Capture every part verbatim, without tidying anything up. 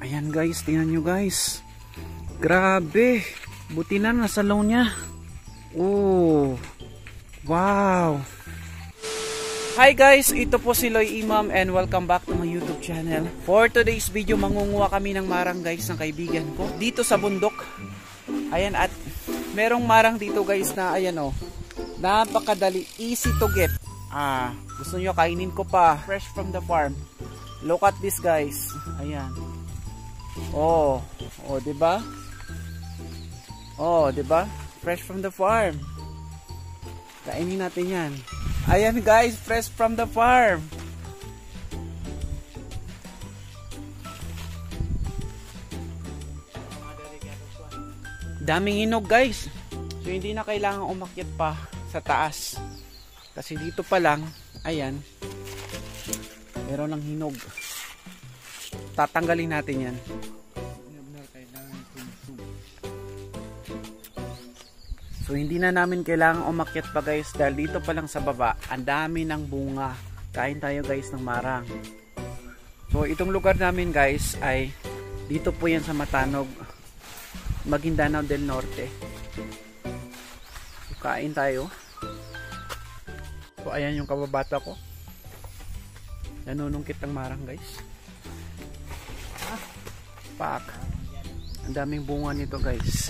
Ayan guys, tingnan nyo guys. Grabe. Buti na nasa low niya. Oh. Wow. Hi guys, ito po si Loy Imam and welcome back to my YouTube channel. For today's video, mangunguha kami ng marang guys ng kaibigan ko dito sa bundok. Ayan, at merong marang dito guys na ayan oh. Napakadali, easy to get. Ah, gusto nyo kainin ko pa, fresh from the farm. Look at this guys. Ayan. Oh, oh, 'di ba? Oh, 'di ba? Fresh from the farm. Kainin natin 'yan. Ayan guys, fresh from the farm. Daming hinog guys. So hindi na kailangan umakyat pa sa taas. Kasi dito pa lang, ayan, meron ng hinog. Tatanggalin natin yan. So hindi na namin kailangan umakyat pa guys, dahil dito pa lang sa baba ang dami ng bunga. Kain tayo guys ng marang. So itong lugar namin guys ay dito po yan sa Matanog, Maguindanao del Norte. So, kain tayo. So ayan yung kababata ko, nanunungkit ng marang guys. Pak. Ang daming bunga nito guys.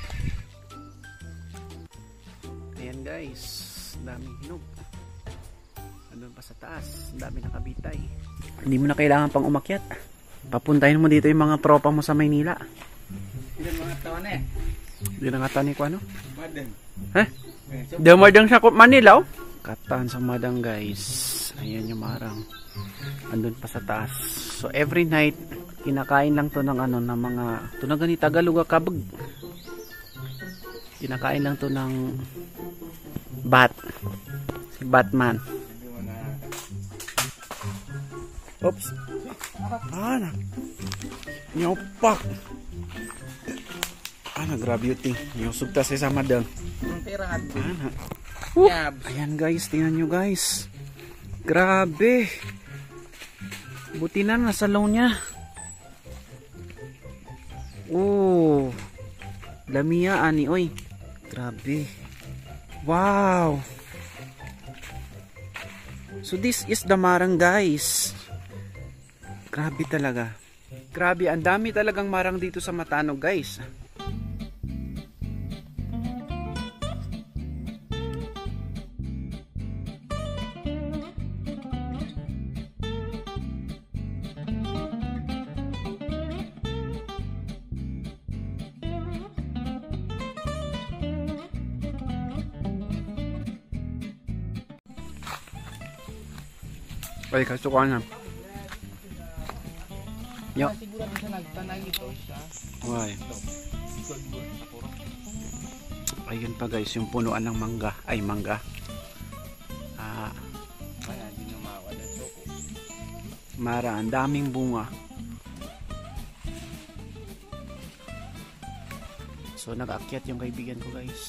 Ayan guys, daming hinog. Andun pa sa taas, dami nakabitay. Hindi mo na kailangan pang umakyat. Papuntahin mo dito yung mga tropa mo sa Maynila. Hindi mga taon eh. Hindi na nga tani ko ano? Madang. Eh? Hindi madang sa Manila oh. Katan sa madang guys. Ayan yung marang. Andun pa sa taas. So every night, kinakain lang to ng ano, ng mga, to na gani Tagalog kabag. Kinakain lang to ng bat. Si Batman. Oops. Ah, na. Nyopak. Ah, na, grabe yung ting. Nyosugta sa sama dang. Ang tirahan. Ah, na. Uh, ayan guys, tingnan nyo guys. Grabe. Buti na nasa low niya. Oh. Lamia ani oy. Grabe. Wow. So this is the marang guys. Grabe talaga. Grabe, ang dami talagang marang dito sa Matanog guys. Ay, kasukuan na. Yo. Siguro sa nagtanay ito siya. Why? Ayun pa guys, yung punuan ng mangga. Ay, mangga. Ah. Kaya hindi na mawala soko. Mara, ang daming bunga. So, nag-aakyat yung kaibigan ko guys.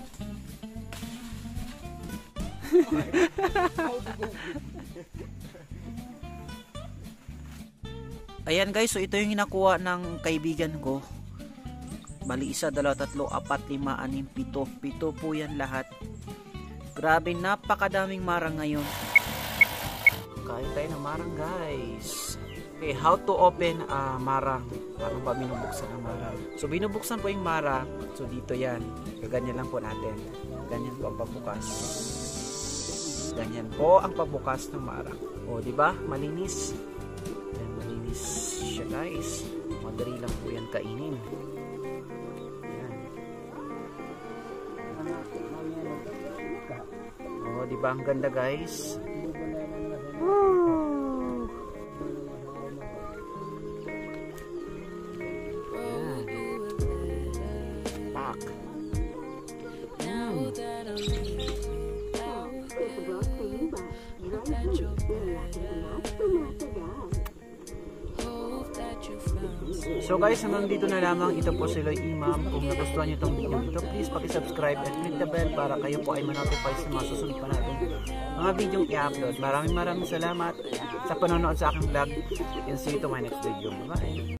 Ayan guys, so ito yung nakuha ng kaibigan ko. Bali isa, dalawa, tatlo, apat, lima, anim, pito. Pito po yan lahat. Grabe, napakadaming marang ngayon. Kain tayo ng marang guys. Okay, how to open uh, marang. Paano ba binubuksan ang marang? So binubuksan po yung marang. So dito yan. Gaganyan lang po natin. Ganyan po ang pagbukas. Ganyan po ang pagbukas ng marang. O, di ba? Malinis. Yan, malinis siya guys. Madali lang po yan kainin. Yan. O, di ba? Ang ganda guys. Woo! Yan. Pak. Yan. So guys, hanggang dito na lamang. Ito po si Loy Imam. Kung nagustuhan nyo itong video ito, please paki-subscribe and click the bell para kayo po ay manotify sa mga susunod pa natin mga video i-upload. Maraming maraming salamat sa panonood sa aking vlog, and see you to my next video. Bye bye.